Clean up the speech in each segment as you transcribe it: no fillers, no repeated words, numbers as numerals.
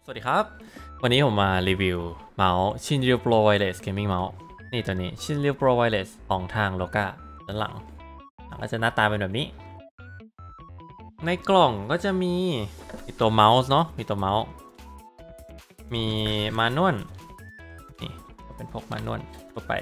สวัสดีครับวันนี้ผมมารีวิวเมาส์ Shinryu Pro Wireless Gaming Mouse นี่ตัวนี้ Shinryu Pro Wireless ของทางโลกาด้านหลังก็จะหน้าตาเป็นแบบนี้ในกล่องก็จะมีตัวเมาส์เนาะมีตัวเมาส์มีมานวลนี่เป็นพกมานวลทั่วไป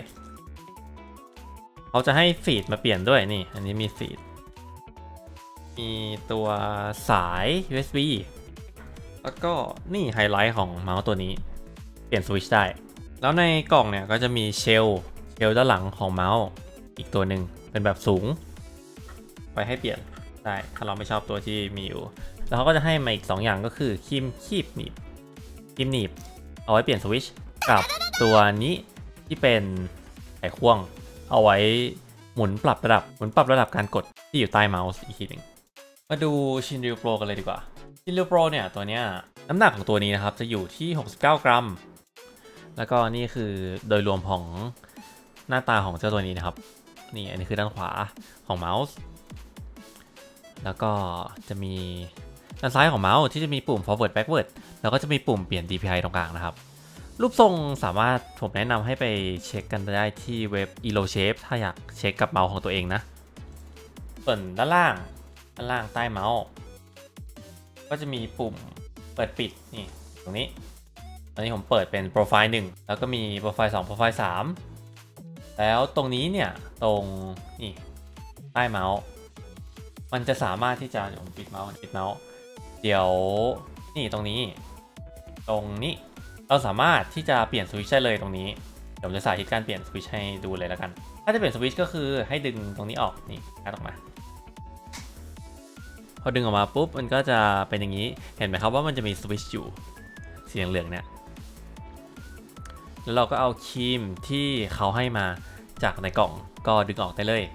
เขาจะให้ฟีดมาเปลี่ยนด้วยนี่อันนี้มีฟีดมีตัวสาย USB แล้วก็นี่ไฮไลท์ของเมาส์ตัวนี้เปลี่ยนสวิตช์ได้แล้วในกล่องเนี่ยก็จะมีเชลด้านหลังของเมาส์อีกตัวหนึ่งเป็นแบบสูงไว้ให้เปลี่ยนได้ถ้าเราไม่ชอบตัวที่มีอยู่แล้วเขาก็จะให้มาอีก2อย่างก็คือครีมหนีบเอาไว้เปลี่ยนสวิตช์กับตัวนี้ที่เป็นไขควงเอาไว้หมุนปรับระดับการกดที่อยู่ใต้เมาส์อีกทีหนึ่งมาดู Shinryu Pro กันเลยดีกว่าShinryu Pro เนี่ยตัวเนี้ยน้ำหนักของตัวนี้นะครับจะอยู่ที่69 กรัมแล้วก็นี่คือโดยรวมของหน้าตาของเจ้าตัวนี้นะครับนี่อันนี้คือด้านขวาของเมาส์แล้วก็จะมีด้านซ้ายของเมาส์ที่จะมีปุ่ม forward backward แล้วก็จะมีปุ่มเปลี่ยน DPI ตรงกลางนะครับรูปทรงสามารถผมแนะนำให้ไปเช็คกันได้ที่เว็บ Elo Shape ถ้าอยากเช็คกับเมาส์ของตัวเองนะส่วนด้านล่างใต้เมาส์ก็จะมีปุ่มเปิดปิดนี่ตรงนี้ตอนนี้ผมเปิดเป็นโปรไฟล์1แล้วก็มีโปรไฟล์2โปรไฟล์3แล้วตรงนี้เนี่ยตรงนี่ใต้เมาส์มันจะสามารถที่จะผมปิดเมาส์เดี๋ยวนี่ตรงนี้เราสามารถที่จะเปลี่ยนสวิตช์ได้เลยตรงนี้เดี๋ยวผมจะสาธิตการเปลี่ยนสวิตช์ให้ดูเลยแล้วกันถ้าจะเปลี่ยนสวิตช์ก็คือให้ดึงตรงนี้ออกนี่งัดออกมาพอดึงออกมาปุ๊บมันก็จะเป็นอย่างนี้เห็นไหมครับว่ามันจะมีสวิตช์อยู่สีเหลืองเนี่ยแล้วเราก็เอาครีมที่เขาให้มาจากในกล่องก็ดึงออกได้เลย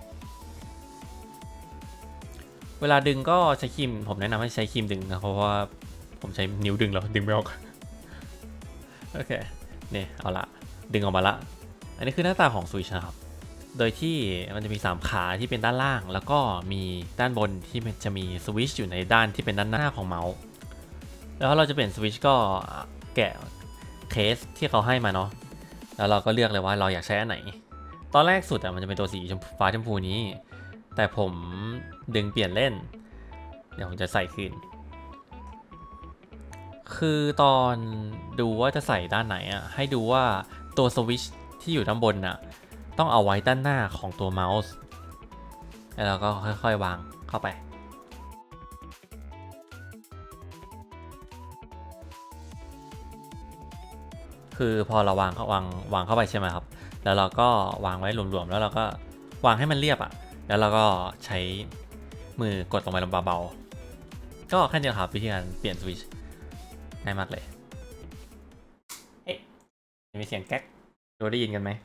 เวลาดึงก็ใช้ครีมผมแนะนำให้ใช้ครีมดึงนะเพราะว่าผมใช้นิ้วดึงแล้วดึงไม่ออกโอเคนี่เอาละดึงออกมาละอันนี้คือหน้าตาของสวิตช์นะครับโดยที่มันจะมี3ขาที่เป็นด้านล่างแล้วก็มีด้านบนที่มันจะมีสวิตช์อยู่ในด้านที่เป็นด้านหน้าของเมาส์แล้วเราจะเปลี่ยนสวิตช์ก็แกะเคสที่เขาให้มาเนาะแล้วเราก็เลือกเลยว่าเราอยากใช้อันไหนตอนแรกสุดมันจะเป็นตัวสีฟ้าชมพูนี้แต่ผมดึงเปลี่ยนเล่นเดี๋ยวผมจะใส่คืนคือตอนดูว่าจะใส่ด้านไหนให้ดูว่าตัวสวิตช์ที่อยู่ด้านบนต้องเอาไว้ด้านหน้าของตัวเมาส์แล้วเราก็ค่อยๆวางเข้าไปคือพอเราวางเข้าไปใช่ไหมครับแล้วเราก็วางไว้รวมๆแล้วเราก็วางให้มันเรียบแล้วเราก็ใช้มือกดลงไปเบาๆก็แค่นี้ครับวิธีการเปลี่ยนสวิตช์ง่ายมากเลยเอ๊ะมีเสียงแก๊กได้ยินกันไหม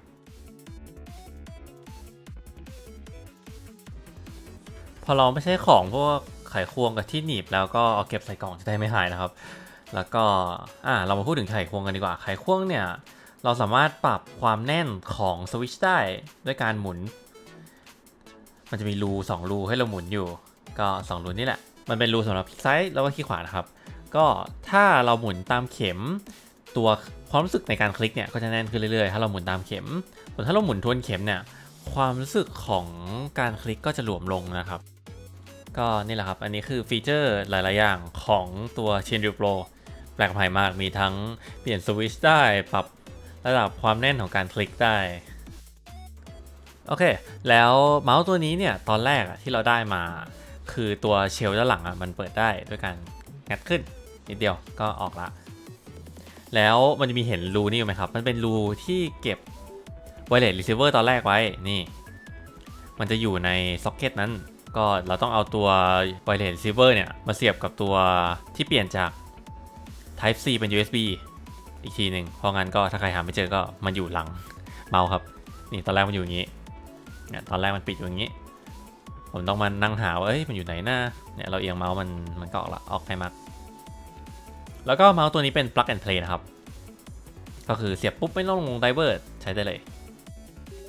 พอเราไม่ใช่ของพวกไขควงกับที่หนีบแล้วก็เอาเก็บใส่กล่องจะได้ไม่หายนะครับแล้วก็เรามาพูดถึงไขควงกันดีกว่าไขควงเนี่ยเราสามารถปรับความแน่นของสวิตช์ได้ด้วยการหมุนมันจะมีรู2รูให้เราหมุนอยู่ก็2รูนี่แหละมันเป็นรูสำหรับคลิกซ้ายแล้วก็คลิกขวานะครับก็ถ้าเราหมุนตามเข็มตัวความรู้สึกในการคลิกเนี่ยก็จะแน่นขึ้นเรื่อยๆถ้าเราหมุนตามเข็มส่วนถ้าเราหมุนทวนเข็มเนี่ยความรู้สึกของการคลิกก็จะหลวมลงนะครับก็นี่แหละครับอันนี้คือฟีเจอร์หลายๆอย่างของตัว Shinryu Pro แปลกใหม่มากมีทั้งเปลี่ยนสวิตช์ได้ปรับระดับความแน่นของการคลิกได้โอเคแล้วเมาส์ตัวนี้เนี่ยตอนแรกที่เราได้มาคือตัวเชลด้านหลังมันเปิดได้ด้วยการงัดขึ้นนิดเดียวก็ออกละแล้วมันจะมีเห็นรูนี่ไหมครับมันเป็นรูที่เก็บไวเลสรีเซิร์ฟเวอร์ตอนแรกไว้นี่มันจะอยู่ในซ็อกเก็ตนั้นก็เราต้องเอาตัวไวเลสรีเซิร์ฟเวอร์เนี่ยมาเสียบกับตัวที่เปลี่ยนจาก Type C เป็น USB อีกทีหนึ่งเพราะงั้นก็ถ้าใครหาไม่เจอก็มันอยู่หลังเมาส์ครับนี่ตอนแรกมันอยู่อย่างนี้เนี่ยตอนแรกมันปิดอย่างนี้ผมต้องมานั่งหาว่ามันอยู่ไหนหน้าเนี่ยเราเอียงเมาส์มันก็ออกให้มากแล้วก็เมาส์ตัวนี้เป็น plug and play นะครับก็คือเสียบปุ๊บไม่ต้องลงไดเวอร์ใช้ได้เลย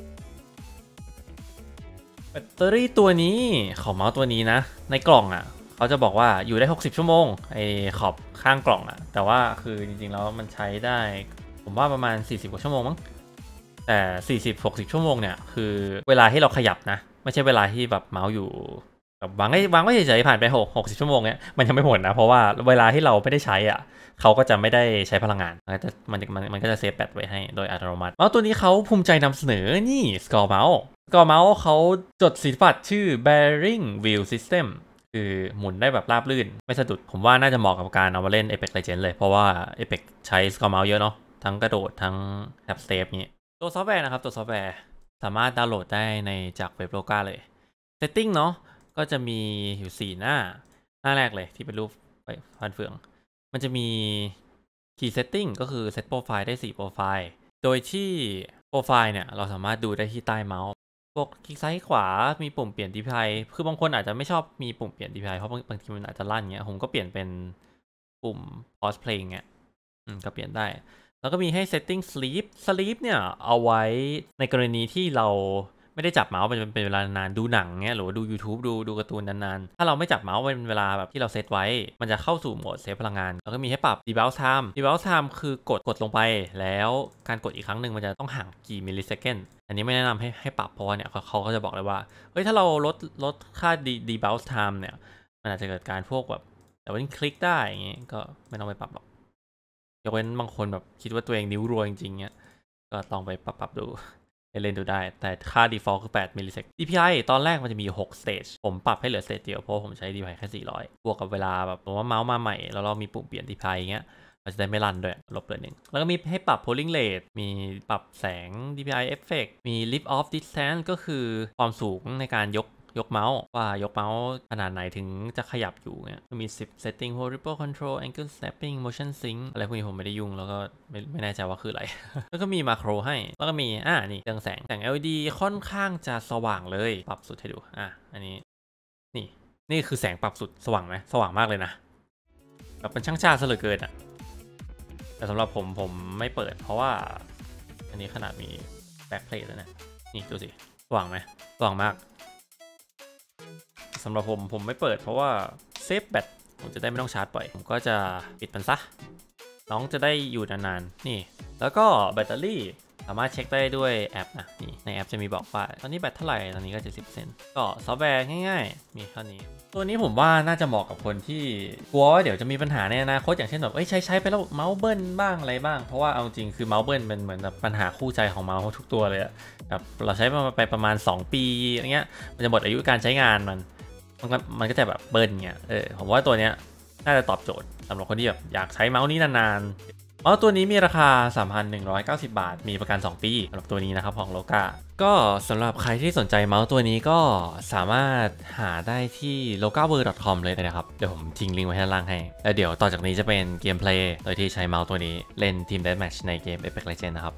แบตเตอรี่ตัวนี้ของเมาส์ตัวนี้นะในกล่องเขาจะบอกว่าอยู่ได้60ชั่วโมงไอ้ขอบข้างกล่องอะแต่ว่าคือจริงๆแล้วมันใช้ได้ผมว่าประมาณ40กว่าชั่วโมงมั้งแต่40-60ชั่วโมงเนี่ยคือเวลาที่เราขยับนะไม่ใช่เวลาที่แบบเมาส์อยู่แบบวางไว้เฉยๆผ่านไป60ชั่วโมงเนี่ยมันยังไม่หมดนะเพราะว่าเวลาที่เราไม่ได้ใช้อ่ะเขาก็จะไม่ได้ใช้พลังงานมันก็จะเซฟแบตไว้ให้โดยอัตโนมัติเมาส์ตัวนี้เขาภูมิใจนำเสนอนี่สกอร์เมาส์เขาจดสิทธิบัตรชื่อ Bearing Wheel System คือหมุนได้แบบราบลื่นไม่สะดุดผมว่าน่าจะเหมาะกับการเอามาเล่น Apex Legends เลยเพราะว่า Apex ใช้สกอร์เมาส์เยอะเนาะทั้งกระโดดทั้งแท็บสเตปนี้ตัวซอฟต์แวร์นะครับตัวซอฟต์แวร์สามารถดาวน์โหลดได้ในจากเว็บโลกาเลย Setting เนาะก็จะมีอยู่4หน้าแรกเลยที่เป็นรูปฟันเฟืองมันจะมี Key Setting ก็คือ Set Profile ได้4 Profile โดยที่ Profile เนี่ยเราสามารถดูได้ที่ใต้เมาส์พวกคลิกซ้ายขวามีปุ่มเปลี่ยน DPI คือบางคนอาจจะไม่ชอบมีปุ่มเปลี่ยน DPI เพราะบางทีมันอาจจะลั่นเงี้ยผมก็เปลี่ยนเป็นปุ่ม Pause Play เงี้ยก็เปลี่ยนได้แล้วก็มีให้ setting sleep เนี่ยเอาไว้ในกรณีที่เราไม่ได้จับเมาส์เป็นเวลานานดูหนังเงี้ยหรือว่าดู YouTube ดูการ์ตูนนานๆถ้าเราไม่จับเมาส์เป็นเวลาแบบที่เราเซตไว้มันจะเข้าสู่โหมดเซฟพลังงานแล้วก็มีให้ปรับ debuff time คือกดลงไปแล้วการกดอีกครั้งหนึ่งมันจะต้องห่างกี่มิลลิเซคันด์อันนี้ไม่แนะนำให้ปรับเพราะว่าเนี่ยเขาก็จะบอกเลยว่าเฮ้ยถ้าเราลดค่า debuff time เนี่ยมันอาจจะเกิดการพวกแบบแต่ว่าคลิกได้อย่างงี้ก็ไม่ต้องไปปรับหรอกยกเว้นบางคนแบบคิดว่าตัวเองนิ้วรวยจริงๆเนี่ยก็ลองไปปรับดูเล่นดูได้แต่ค่า default คือ8มิลลิเซก DPI ตอนแรกมันจะมี6 stage ผมปรับให้เหลือ stage เดียวเพราะผมใช้ DPI แค่400บวกกับเวลาแบบผมว่าเมาส์มาใหม่แล้วเรามีปุ่มเปลี่ยน DPI อย่างเงี้ยมันจะได้ไม่รันด้วยลบเลย1แล้วก็มีให้ปรับ polling rate มีปรับแสง DPI effect มี lift off distance ก็คือความสูงในการยกเมาส์ว่ายกเมาส์ขนาดไหนถึงจะขยับอยู่เนี่ยมี10 setting ripple control angle snapping motion sync อะไรพวกนี้ผมไม่ได้ยุ่งแล้วก็ไม่แน่ใจว่าคืออะไร แล้วก็มีมาโครให้แล้วก็มีนี่เรื่องแสง LED ค่อนข้างจะสว่างเลยปรับสุดให้ดูอันนี้นี่คือแสงปรับสุดสว่างไหมสว่างมากเลยนะแบบเป็นช่างชาซะเหลือเกินแต่สำหรับผมไม่เปิดเพราะว่าอันนี้ขนาดมี back plate แล้วเนี่ยนี่ดูสิสว่างไหมสว่างมากสำหรับผมไม่เปิดเพราะว่าเซฟแบตผมจะได้ไม่ต้องชาร์จบ่อยผมก็จะปิดมันซะน้องจะได้อยู่นานๆนี่แล้วก็แบตเตอรี่สามารถเช็คได้ด้วยแอปนะนี่ในแอปจะมีบอกว่าตอนนี้แบตเท่าไหร่ตอนนี้ก็70%ก็ซอฟต์แวร์ง่ายๆมีเท่านี้ตัวนี้ผมว่าน่าจะเหมาะกับคนที่กลัวว่าเดี๋ยวจะมีปัญหาในอนาคตอย่างเช่นแบบใช้ไปแล้วเมาส์เบิ้ลบ้างอะไรบ้างเพราะว่าเอาจริงคือเมาส์เบิ้ลเป็นเหมือนแบบปัญหาคู่ใจของเมาส์ทุกตัวเลยแบบเราใช้ไปประมาณ2 ปีอย่างเงี้ยมันจะหมดอายุการใช้งานมันก็จะแบบเบิ้ลเงี้ยผมว่าตัวเนี้ยน่าจะตอบโจทย์สำหรับคนที่แบบอยากใช้เมาส์นี้นานๆเมาส์ตัวนี้มีราคา 3,190 บาทมีประกัน2 ปีสำหรับตัวนี้นะครับของโลกาก็สำหรับใครที่สนใจเมาส์ตัวนี้ก็สามารถหาได้ที่ logaworld.com เลยนะครับเดี๋ยวผมทิ้งลิงก์ไว้ข้างล่างให้แล้วเดี๋ยวต่อจากนี้จะเป็นเกมเพลย์โดยที่ใช้เมาส์ตัวนี้เล่นทีม Deathmatch ในเกม Apex Legends นะครับ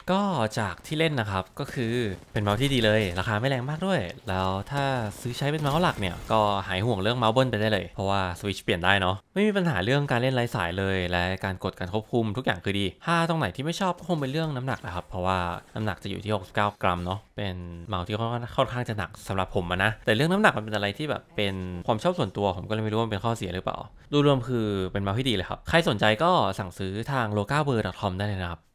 ก็จากที่เล่นนะครับก็คือเป็นเมาส์ที่ดีเลยราคาไม่แรงมากด้วยแล้วถ้าซื้อใช้เป็นเมาส์หลักเนี่ยก็หายห่วงเรื่องเมาส์เบิ้ลไปได้เลยเพราะว่าสวิตช์เปลี่ยนได้เนาะไม่มีปัญหาเรื่องการเล่นไร้สายเลยและการกดการควบคุมทุกอย่างคือดีถ้าตรงไหนที่ไม่ชอบก็คงเป็นเรื่องน้ำหนักนะครับเพราะว่าน้ำหนักจะอยู่ที่69กรัมเนาะเป็นเมาส์ที่ค่อนข้างจะหนักสำหรับผมนะแต่เรื่องน้ำหนักมันเป็นอะไรที่แบบเป็นความชอบส่วนตัวผมก็เลยไม่รู้ว่ามันเป็นข้อเสียหรือเปล่าดูรวมคือเป็นเมาส์ที่ดีเลยครับใครสนใจก็สั่งซื้อทาง logaber.com ได้เลยนะครับ